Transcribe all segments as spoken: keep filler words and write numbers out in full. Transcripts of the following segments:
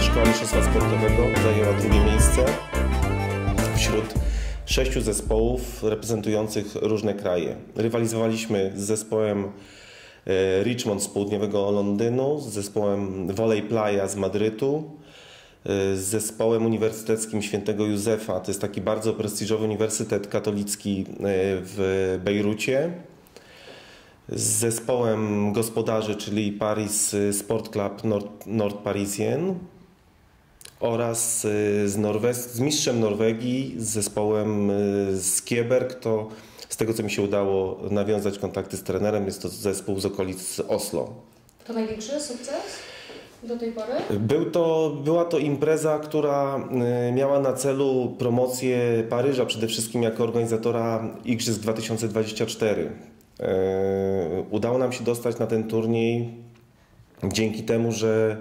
Szkoła Mistrzostwa Sportowego zajęła drugie miejsce wśród sześciu zespołów reprezentujących różne kraje. Rywalizowaliśmy z zespołem Richmond z południowego Londynu, z zespołem Volley Playa z Madrytu, z zespołem uniwersyteckim Świętego Józefa, to jest taki bardzo prestiżowy uniwersytet katolicki w Bejrucie, z zespołem gospodarzy, czyli Paris Sport Club Nord, Nord Parisien oraz z, Norwes z mistrzem Norwegii, z zespołem z Kieberg. To z tego, co mi się udało nawiązać kontakty z trenerem, jest to zespół z okolic Oslo. To największy sukces do tej pory? Był to, była to impreza, która miała na celu promocję Paryża, przede wszystkim jako organizatora Igrzysk dwa tysiące dwudziestego czwartego. Udało nam się dostać na ten turniej dzięki temu, że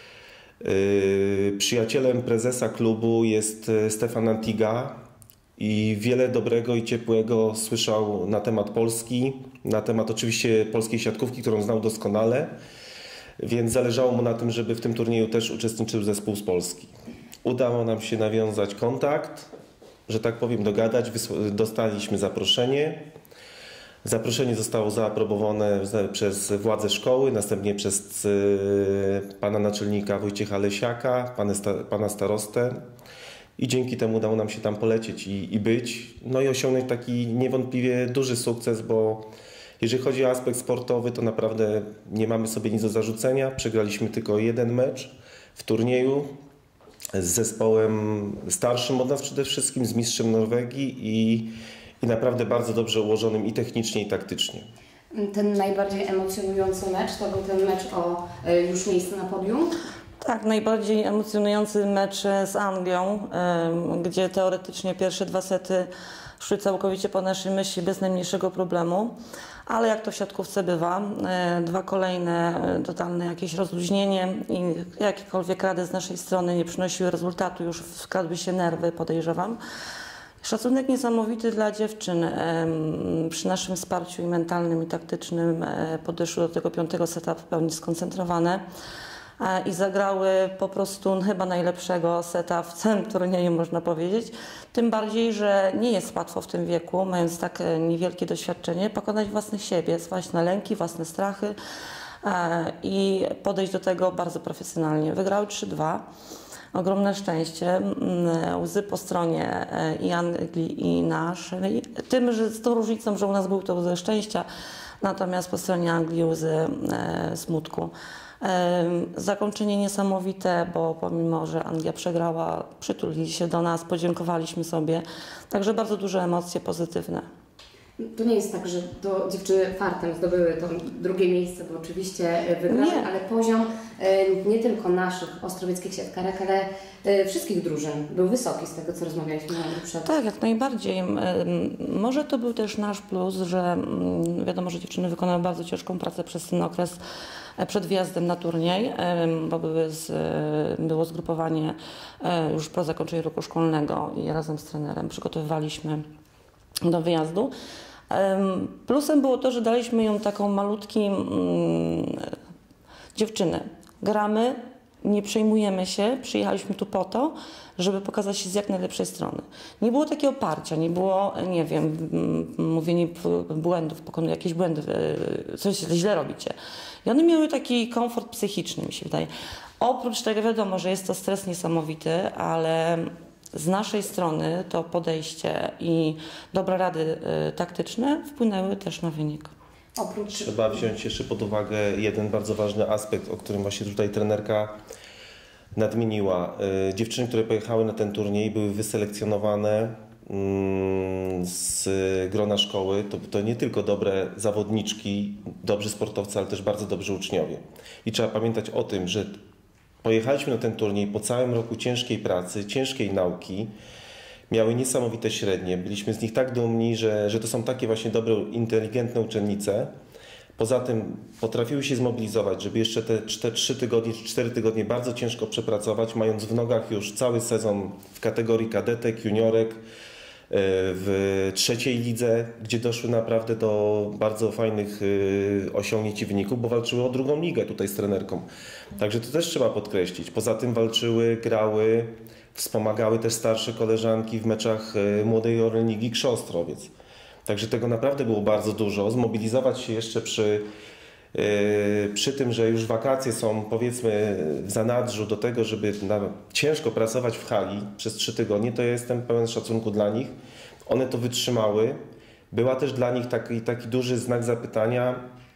przyjacielem prezesa klubu jest Stefan Antiga i wiele dobrego i ciepłego słyszał na temat Polski, na temat oczywiście polskiej siatkówki, którą znał doskonale, więc zależało mu na tym, żeby w tym turnieju też uczestniczył zespół z Polski. Udało nam się nawiązać kontakt, że tak powiem dogadać, dostaliśmy zaproszenie. Zaproszenie zostało zaaprobowane przez władze szkoły, następnie przez pana naczelnika Wojciecha Lesiaka, pana, pana starostę i dzięki temu udało nam się tam polecieć i, i być, no i osiągnąć taki niewątpliwie duży sukces, bo jeżeli chodzi o aspekt sportowy, to naprawdę nie mamy sobie nic do zarzucenia. Przegraliśmy tylko jeden mecz w turnieju z zespołem starszym od nas przede wszystkim, z mistrzem Norwegii i i naprawdę bardzo dobrze ułożonym i technicznie, i taktycznie. Ten najbardziej emocjonujący mecz to był ten mecz o już miejsce na podium? Tak, najbardziej emocjonujący mecz z Anglią, gdzie teoretycznie pierwsze dwa sety szły całkowicie po naszej myśli bez najmniejszego problemu, ale jak to w siatkówce bywa, dwa kolejne totalne jakieś rozluźnienie i jakiekolwiek rady z naszej strony nie przynosiły rezultatu, już wkradły się nerwy, podejrzewam. Szacunek niesamowity dla dziewczyn. Przy naszym wsparciu i mentalnym, i taktycznym podeszły do tego piątego seta w pełni skoncentrowane i zagrały po prostu chyba najlepszego seta w całym turnieju, można powiedzieć. Tym bardziej, że nie jest łatwo w tym wieku, mając tak niewielkie doświadczenie, pokonać własne siebie, własne lęki, własne strachy i podejść do tego bardzo profesjonalnie. Wygrały trzy dwa. Ogromne szczęście, łzy po stronie i Anglii, i naszej. Tym, że z tą różnicą, że u nas były to łzy szczęścia, natomiast po stronie Anglii łzy e, smutku. E, zakończenie niesamowite, bo pomimo, że Anglia przegrała, przytulili się do nas, podziękowaliśmy sobie. Także bardzo duże emocje pozytywne. To nie jest tak, że to dziewczyny fartem zdobyły to drugie miejsce, bo oczywiście wygrały, ale poziom nie tylko naszych ostrowieckich siatkarek, ale wszystkich drużyn był wysoki, z tego co rozmawialiśmy na przed. Tak, jak najbardziej. Może to był też nasz plus, że wiadomo, że dziewczyny wykonały bardzo ciężką pracę przez ten okres przed wjazdem na turniej, bo były z, było zgrupowanie już po zakończeniu roku szkolnego i razem z trenerem przygotowywaliśmy do wyjazdu. Plusem było to, że daliśmy ją taką malutki mm, dziewczynę. Gramy, nie przejmujemy się, przyjechaliśmy tu po to, żeby pokazać się z jak najlepszej strony. Nie było takiego oparcia, nie było, nie wiem, mówienie błędów, pokonuję jakieś błędy, coś źle robicie. I one miały taki komfort psychiczny, mi się wydaje. Oprócz tego wiadomo, że jest to stres niesamowity, ale z naszej strony to podejście i dobre rady y, taktyczne wpłynęły też na wynik. Oprócz... Trzeba wziąć jeszcze pod uwagę jeden bardzo ważny aspekt, o którym właśnie tutaj trenerka nadmieniła. Y, dziewczyny, które pojechały na ten turniej, były wyselekcjonowane y, z grona szkoły. To, to nie tylko dobre zawodniczki, dobrzy sportowcy, ale też bardzo dobrzy uczniowie. I trzeba pamiętać o tym, że pojechaliśmy na ten turniej po całym roku ciężkiej pracy, ciężkiej nauki. Miały niesamowite średnie. Byliśmy z nich tak dumni, że, że to są takie właśnie dobre, inteligentne uczennice. Poza tym potrafiły się zmobilizować, żeby jeszcze te, te trzy tygodnie czy cztery tygodnie bardzo ciężko przepracować, mając w nogach już cały sezon w kategorii kadetek, juniorek, w trzeciej lidze, gdzie doszły naprawdę do bardzo fajnych osiągnięć i wyników, bo walczyły o drugą ligę tutaj z trenerką. Także to też trzeba podkreślić. Poza tym walczyły, grały, wspomagały też starsze koleżanki w meczach Młodej Orlen-Ligi Krzą Ostrowiec. Także tego naprawdę było bardzo dużo. Zmobilizować się jeszcze przy, yy, przy tym, że już wakacje są powiedzmy w zanadrzu do tego, żeby na, ciężko pracować w hali przez trzy tygodnie, to ja jestem pełen szacunku dla nich. One to wytrzymały. Była też dla nich taki, taki duży znak zapytania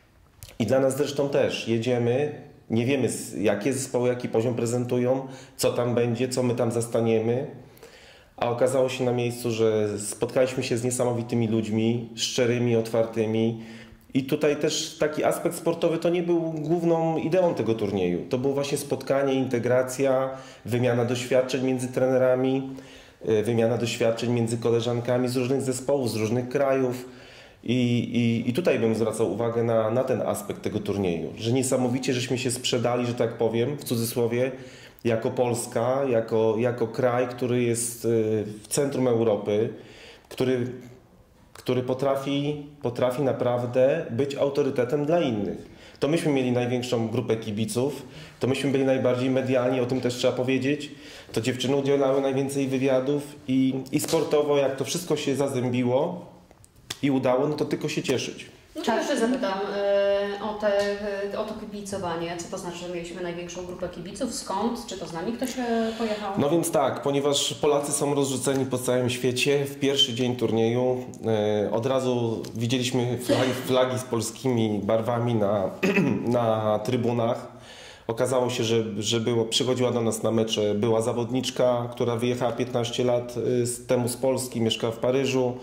i dla nas zresztą też. Jedziemy, nie wiemy jakie zespoły, jaki poziom prezentują, co tam będzie, co my tam zastaniemy. A okazało się na miejscu, że spotkaliśmy się z niesamowitymi ludźmi, szczerymi, otwartymi. I tutaj też taki aspekt sportowy to nie był główną ideą tego turnieju. To było właśnie spotkanie, integracja, wymiana doświadczeń między trenerami, wymiana doświadczeń między koleżankami z różnych zespołów, z różnych krajów. I, i, i tutaj bym zwracał uwagę na, na ten aspekt tego turnieju, że niesamowicie żeśmy się sprzedali, że tak powiem, w cudzysłowie, jako Polska, jako, jako kraj, który jest w centrum Europy, który, który potrafi, potrafi naprawdę być autorytetem dla innych. To myśmy mieli największą grupę kibiców, to myśmy byli najbardziej medialni, o tym też trzeba powiedzieć. To dziewczyny udzielały najwięcej wywiadów i, i sportowo, jak to wszystko się zazębiło i udało, no to tylko się cieszyć. No to jeszcze zapytam y, o, te, y, o to kibicowanie. Co to znaczy, że mieliśmy największą grupę kibiców? Skąd? Czy to z nami ktoś y, pojechał? No więc tak, ponieważ Polacy są rozrzuceni po całym świecie, w pierwszy dzień turnieju y, od razu widzieliśmy flagi, flagi z polskimi barwami na, na trybunach. Okazało się, że, że było, przychodziła do nas na mecze była zawodniczka, która wyjechała piętnaście lat y, temu z Polski, mieszka w Paryżu.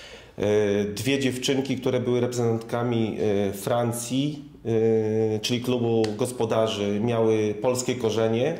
Dwie dziewczynki, które były reprezentantkami Francji, czyli klubu gospodarzy, miały polskie korzenie,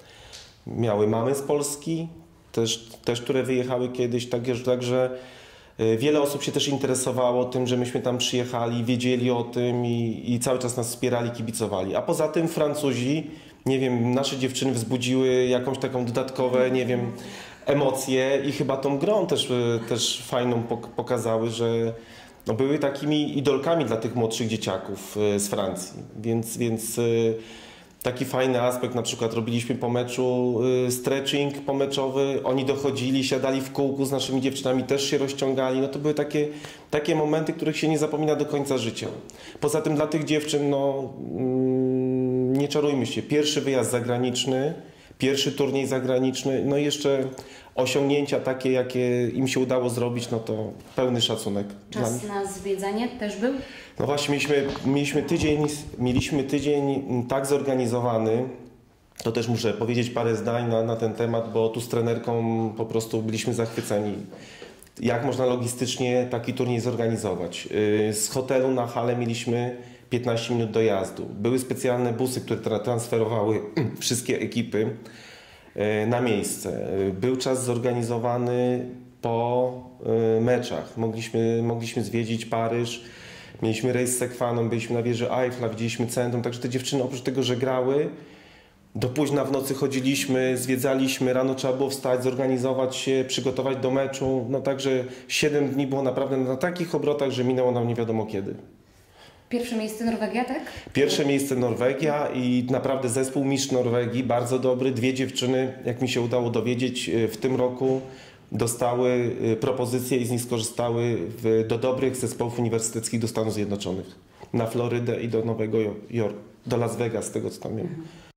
miały mamy z Polski, też, też które wyjechały kiedyś, także, także wiele osób się też interesowało tym, że myśmy tam przyjechali, wiedzieli o tym i, i cały czas nas wspierali, kibicowali. A poza tym Francuzi, nie wiem, nasze dziewczyny wzbudziły jakąś taką dodatkowe, nie wiem, emocje i chyba tą grą też, też fajną pokazały, że no były takimi idolkami dla tych młodszych dzieciaków z Francji. Więc, więc taki fajny aspekt, na przykład robiliśmy po meczu stretching pomeczowy, oni dochodzili, siadali w kółku z naszymi dziewczynami, też się rozciągali. No to były takie, takie momenty, których się nie zapomina do końca życia. Poza tym dla tych dziewczyn, no nie czarujmy się, pierwszy wyjazd zagraniczny, pierwszy turniej zagraniczny, no i jeszcze osiągnięcia takie, jakie im się udało zrobić, no to pełny szacunek. Czas na zwiedzanie też był? No właśnie, mieliśmy, mieliśmy, tydzień, mieliśmy tydzień tak zorganizowany, to też muszę powiedzieć parę zdań na, na ten temat, bo tu z trenerką po prostu byliśmy zachwyceni. Jak można logistycznie taki turniej zorganizować? Z hotelu na halę mieliśmy piętnaście minut dojazdu. Były specjalne busy, które transferowały wszystkie ekipy na miejsce. Był czas zorganizowany po meczach. Mogliśmy, mogliśmy zwiedzić Paryż, mieliśmy rejs z Sekwaną, byliśmy na wieży Eiffla, widzieliśmy centrum, także te dziewczyny oprócz tego, że grały, do późna w nocy chodziliśmy, zwiedzaliśmy, rano trzeba było wstać, zorganizować się, przygotować do meczu. No także siedem dni było naprawdę na takich obrotach, że minęło nam nie wiadomo kiedy. Pierwsze miejsce Norwegia, tak? Pierwsze miejsce Norwegia i naprawdę zespół mistrz Norwegii, bardzo dobry. Dwie dziewczyny, jak mi się udało dowiedzieć, w tym roku dostały propozycje i z nich skorzystały w, do dobrych zespołów uniwersyteckich do Stanów Zjednoczonych. Na Florydę i do Nowego Jorku, do Las Vegas, z tego co tam wiem.